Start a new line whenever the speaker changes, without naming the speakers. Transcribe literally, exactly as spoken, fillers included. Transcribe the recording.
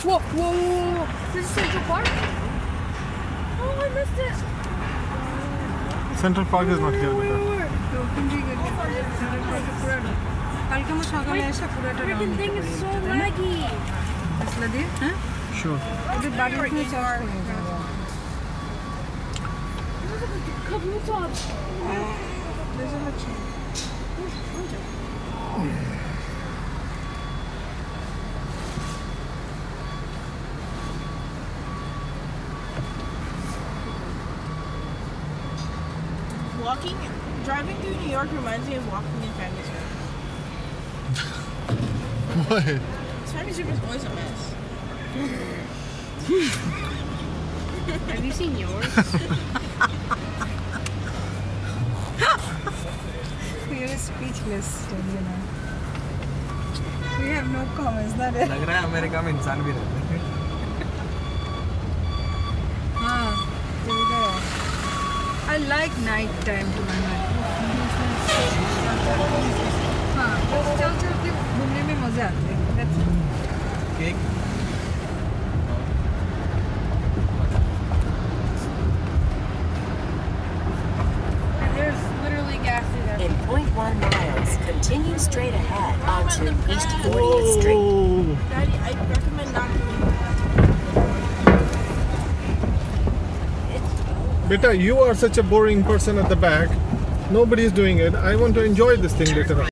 Whoa, whoa, whoa, whoa. This is Central Park? Oh, I missed it.
Central Park is not here.
Everything is so laggy.
Sure.
Walking, driving through New York reminds me of walking in Family Strip.
Why?
Family Strip is always a mess.
Have you seen yours?
We are speechless, you know. We have no comments, not it?
लग रहा है America में इंसान भी रहते हैं.
हाँ, तो इधर है. I like night time to my mind. हाँ, बस चल चल के घूमने में मजे आते हैं. That's it.
Cake.
There's literally gas in
In
there.
zero point one miles, continue straight ahead onto East fortieth Street.
Oh.
Daddy, I recommend not doing that.
Beta, you are such a boring person at the back. Nobody is doing it. I want to enjoy this thing later on.